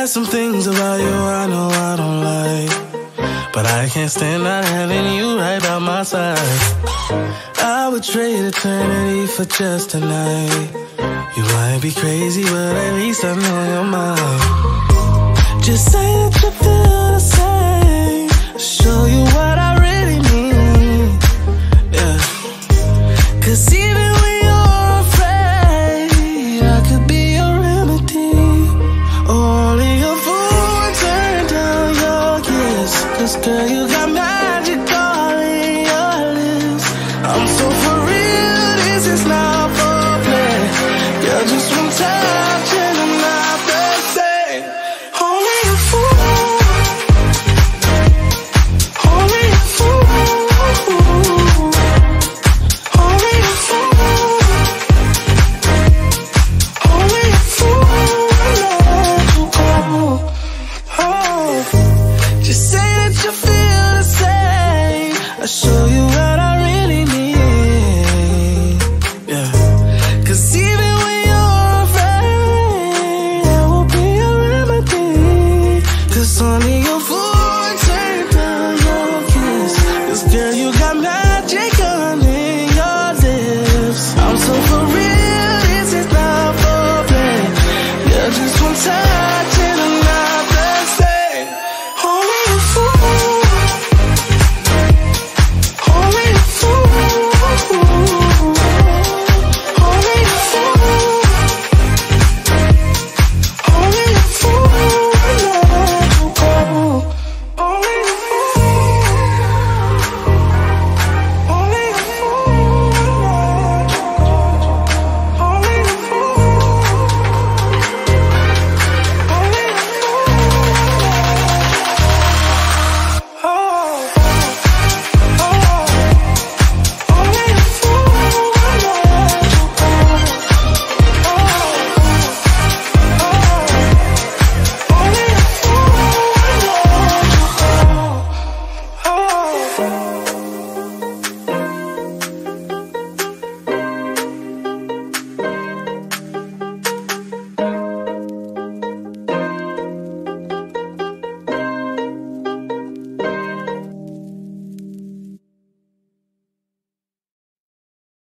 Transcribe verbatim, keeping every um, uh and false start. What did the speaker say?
There's some things about you I know I don't like, but I can't stand not having you right by my side. I would trade eternity for just a night. You might be crazy, but at least I know you're mine. Just say that you feel the same. I'll show you what I really need. Yeah. Cause even when you're afraid, I could be your remedy. Only a fool would turn down your kiss. Cause girl, you got magic all in your lips. I'm so for real, this is not for play. Girl, just one touch and I'm not the same. Only a fool, only a fool, only a fool, only a fool will let you go. Oh, just say that you feel the same. I'll show you how